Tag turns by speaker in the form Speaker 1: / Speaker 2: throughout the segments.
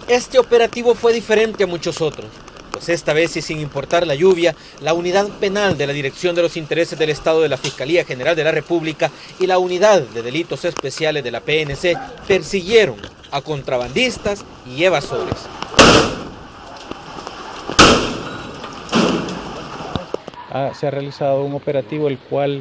Speaker 1: Este operativo fue diferente a muchos otros, pues esta vez y sin importar la lluvia, la unidad penal de la Dirección de los Intereses del Estado de la Fiscalía General de la República y la unidad de delitos especiales de la PNC persiguieron a contrabandistas y evasores.
Speaker 2: Se ha realizado un operativo el cual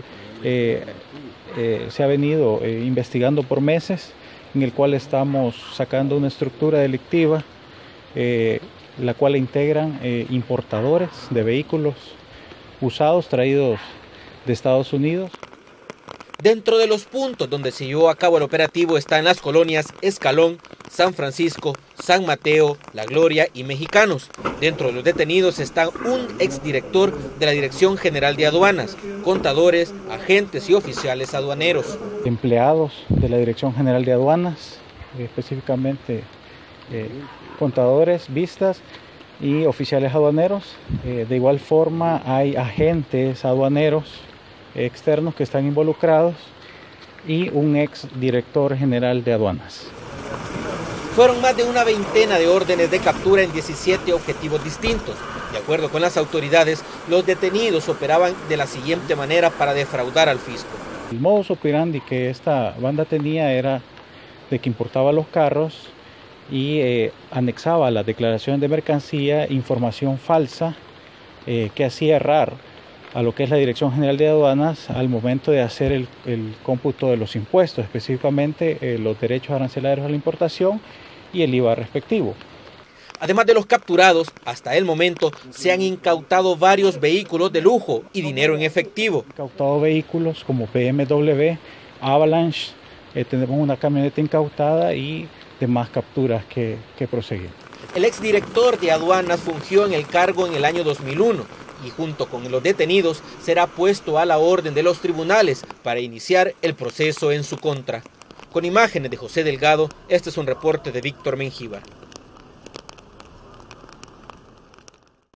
Speaker 2: se ha venido investigando por meses, en el cual estamos sacando una estructura delictiva, la cual integran importadores de vehículos usados traídos de Estados Unidos.
Speaker 1: Dentro de los puntos donde se llevó a cabo el operativo están las colonias Escalón, San Francisco, San Mateo, La Gloria y Mexicanos. Dentro de los detenidos están un exdirector de la Dirección General de Aduanas, contadores, agentes y oficiales aduaneros.
Speaker 2: Empleados de la Dirección General de Aduanas, específicamente contadores, vistas y oficiales aduaneros. De igual forma hay agentes aduaneros externos que están involucrados y un ex director general de aduanas.
Speaker 1: Fueron más de una veintena de órdenes de captura en 17 objetivos distintos. De acuerdo con las autoridades, los detenidos operaban de la siguiente manera para defraudar al fisco.
Speaker 2: El modus operandi que esta banda tenía era de que importaba los carros y anexaba a la declaración de mercancía información falsa que hacía errar a lo que es la Dirección General de Aduanas al momento de hacer el cómputo de los impuestos, específicamente los derechos arancelarios a la importación y el IVA respectivo.
Speaker 1: Además de los capturados, hasta el momento se han incautado varios vehículos de lujo y dinero en efectivo.
Speaker 2: Incautado vehículos como BMW, Avalanche, tenemos una camioneta incautada y demás capturas que prosiguen.
Speaker 1: El exdirector de aduanas fungió en el cargo en el año 2001 y junto con los detenidos será puesto a la orden de los tribunales para iniciar el proceso en su contra. Con imágenes de José Delgado, este es un reporte de Víctor Mengíbar.